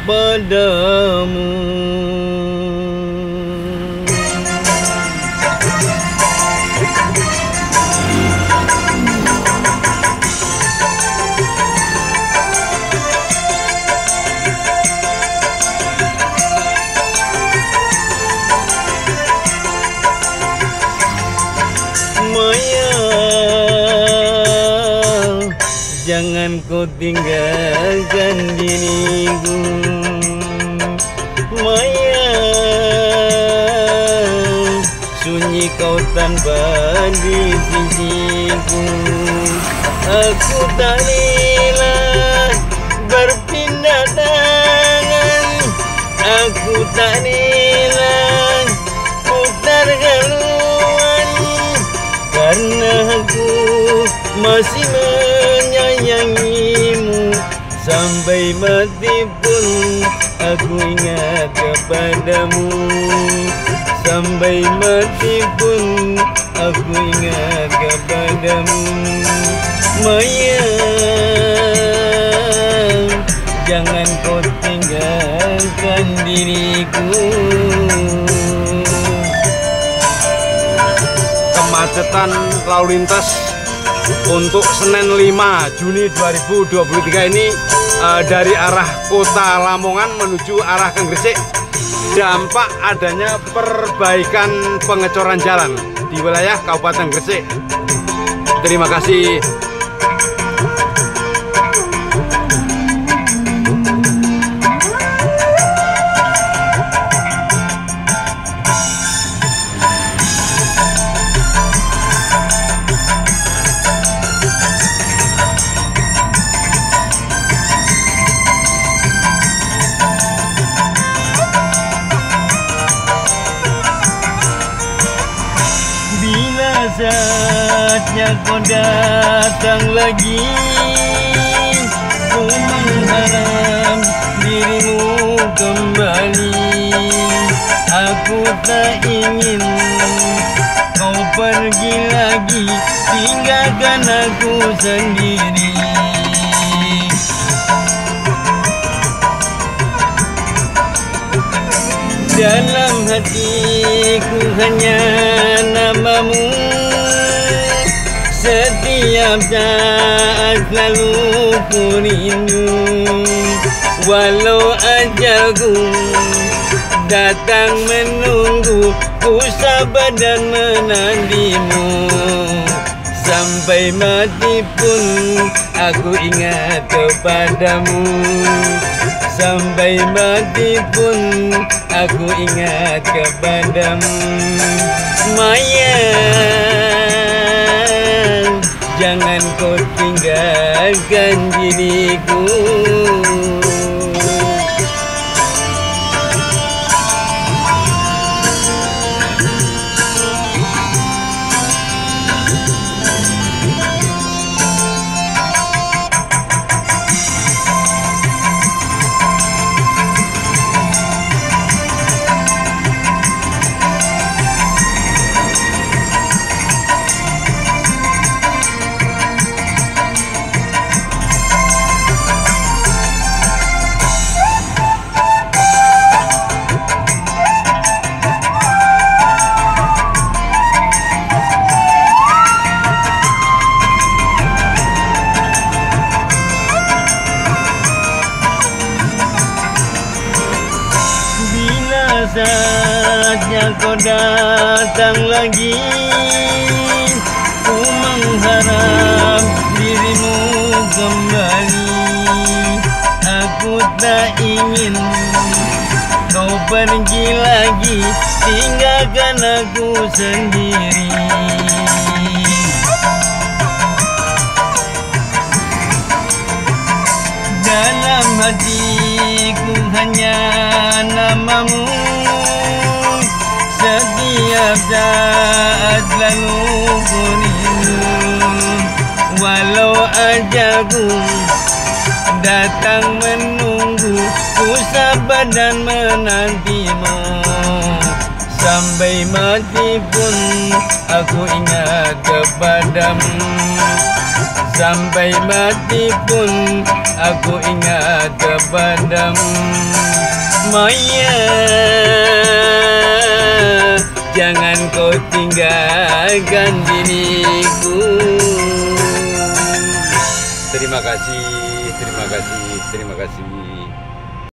kepadamu. Maya, jangan kau tinggalkan diriku. Maya, sunyi kau tanpa di sisiku. Aku tak rela berpindah tangan. Aku tak rela putar haluan, karena aku masih menyayangimu. Sampai mati pun aku ingat kepadamu. Sampai mati pun aku ingat kepadamu. Maya, jangan kau tinggalkan diriku. Kemacetan lalu lintas untuk Senin 5 Juni 2023 ini dari arah kota Lamongan menuju arah ke Gresik, dampak adanya perbaikan pengecoran jalan di wilayah Kabupaten Gresik. Terima kasih. Saatnya kau datang lagi, ku mengharap dirimu kembali. Aku tak ingin kau pergi lagi, tinggalkan aku sendiri. Dalam hatiku hanya namamu, setiap saat selalu ku rindu. Walau ajalku datang menunggu, ku sabar dan menantimu. Sampai mati pun aku ingat kepadamu. Sampai mati pun aku ingat kepadamu. Maya, jangan kau tinggalkan diriku. Saatnya kau datang lagi, ku mengharap dirimu kembali. Aku tak ingin kau pergi lagi, tinggalkan aku sendiri. Dalam hatiku hanya namamu, setiap saat selalu ku rindu. Walau ajalku datang menunggu, ku sabar dan menantimu. Sampai mati pun aku ingat kepadamu. Sampai mati pun aku ingat kepadamu. Maya, jangan kau tinggalkan diriku. Terima kasih, terima kasih, terima kasih.